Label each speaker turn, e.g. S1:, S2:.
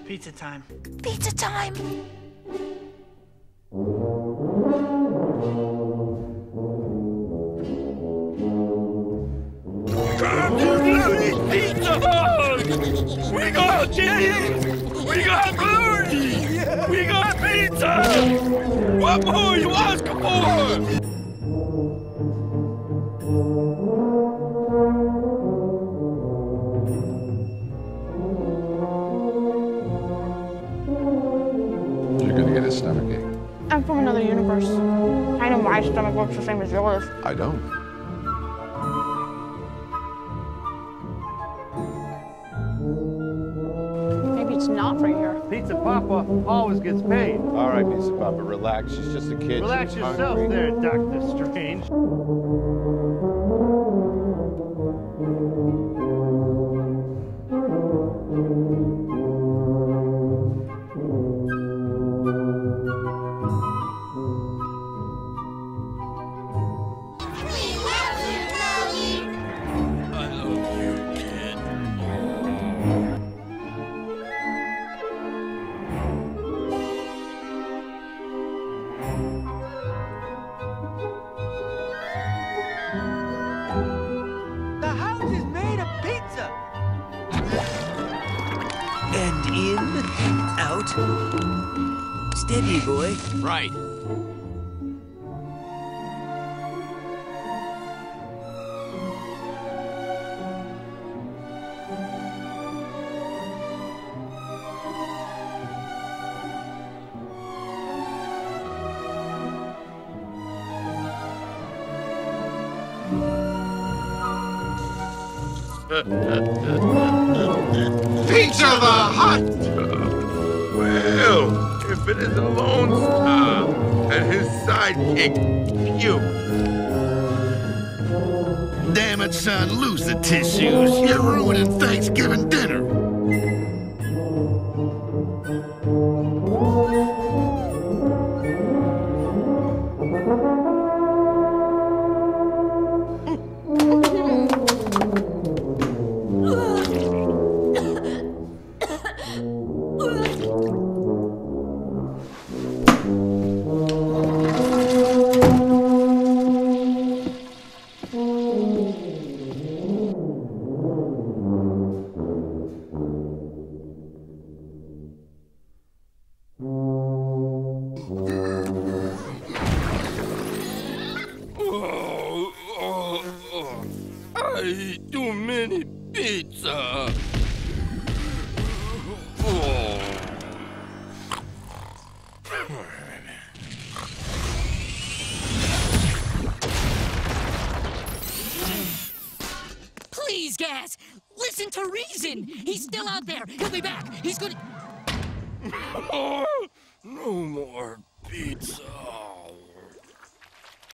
S1: Pizza time.
S2: Pizza time!
S3: Come to Bloaty Pizza Hut! We got cheese! We got Bloaty! We got pizza! What more you asking for?
S4: You're gonna get a stomachache.
S2: I'm from another universe. I know my stomach works the same as yours.
S4: I don't.
S2: Maybe it's not for here.
S5: Pizza Papa always gets paid.
S6: All right, Pizza Papa, relax. She's just a kid.
S5: Relax
S6: She's
S5: yourself
S6: hungry.
S5: there, Dr. Strange.
S1: The house is made of pizza.
S7: And in, out. Steady, boy.
S3: Right.
S8: Pizza the Hutt!
S6: Well, if it is a Lone Star and his sidekick, Pew.
S8: Damn it, son, lose the tissues. You're ruining Thanksgiving dinner.
S3: I eat too many pizza.
S9: Please, Gas! Listen to reason! He's still out there! He'll be back! He's gonna...
S3: No more pizza.